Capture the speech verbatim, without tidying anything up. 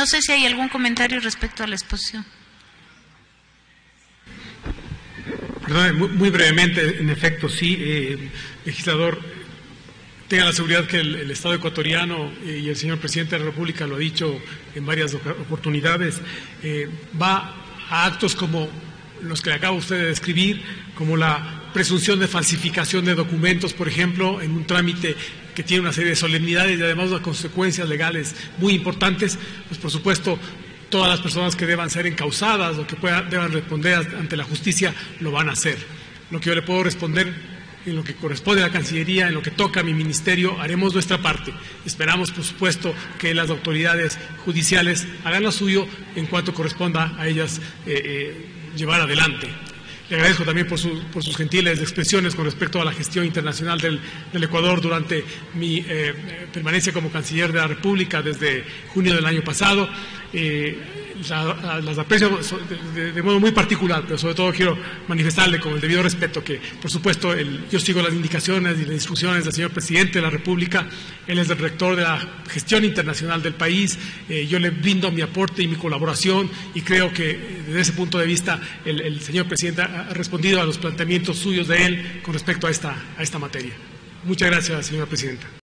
No sé si hay algún comentario respecto a la exposición. Perdón, muy, muy brevemente, en efecto, sí, eh, legislador, tenga la seguridad que el, el Estado ecuatoriano eh, y el señor Presidente de la República lo ha dicho en varias oportunidades, eh, va a actos como los que le acaba usted de describir, como la presunción de falsificación de documentos, por ejemplo, en un trámite que tiene una serie de solemnidades y además unas consecuencias legales muy importantes, pues por supuesto todas las personas que deban ser encausadas o que puedan, deban responder ante la justicia lo van a hacer. Lo que yo le puedo responder en lo que corresponde a la Cancillería, en lo que toca a mi ministerio, haremos nuestra parte. Esperamos, por supuesto, que las autoridades judiciales hagan lo suyo en cuanto corresponda a ellas eh, eh, llevar adelante. Le agradezco también por, su, por sus gentiles expresiones con respecto a la gestión internacional del, del Ecuador durante mi eh, permanencia como canciller de la República desde junio del año pasado. Eh, la, las aprecio de, de, de modo muy particular, pero sobre todo quiero manifestarle con el debido respeto que, por supuesto, el, yo sigo las indicaciones y las instrucciones del señor Presidente de la República. Él es el rector de la gestión internacional del país. Eh, yo le brindo mi aporte y mi colaboración y creo que desde ese punto de vista el, el señor Presidente ha respondido a los planteamientos suyos de él con respecto a esta, a esta materia. Muchas gracias, señora Presidenta.